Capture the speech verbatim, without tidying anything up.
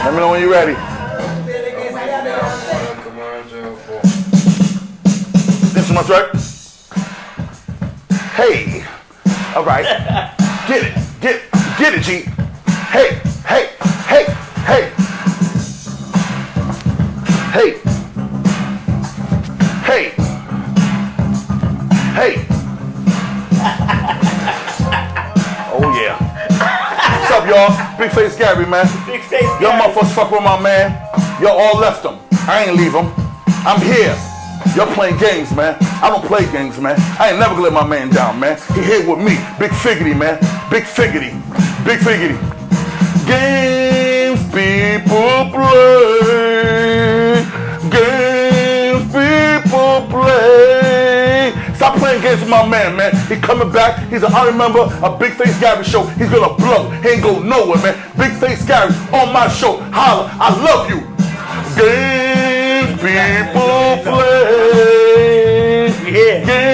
Let me know when you're ready. Instruments, right? Hey. All right. Get it. Get get it, G. Hey, hey, hey, hey. Hey. Hey. Hey. Oh yeah. What's up, y'all? Big Face Gary, man. Big Face Gary. Y'all motherfuckers fuck with my man. Y'all all left him. I ain't leave him. I'm here. Y'all playing games, man. I don't play games, man. I ain't never gonna let my man down, man. He here with me. Big Figgity, man. Big Figgity. Big Figgity. Games people play. Games people play. Stop playing games with my man, man. He coming back. He's an honorary member of Big Face Gary Show. He's gonna blow. He ain't go nowhere, man. Big Face Gary on my show. Holla. I love you. Games people play. Yeah. Games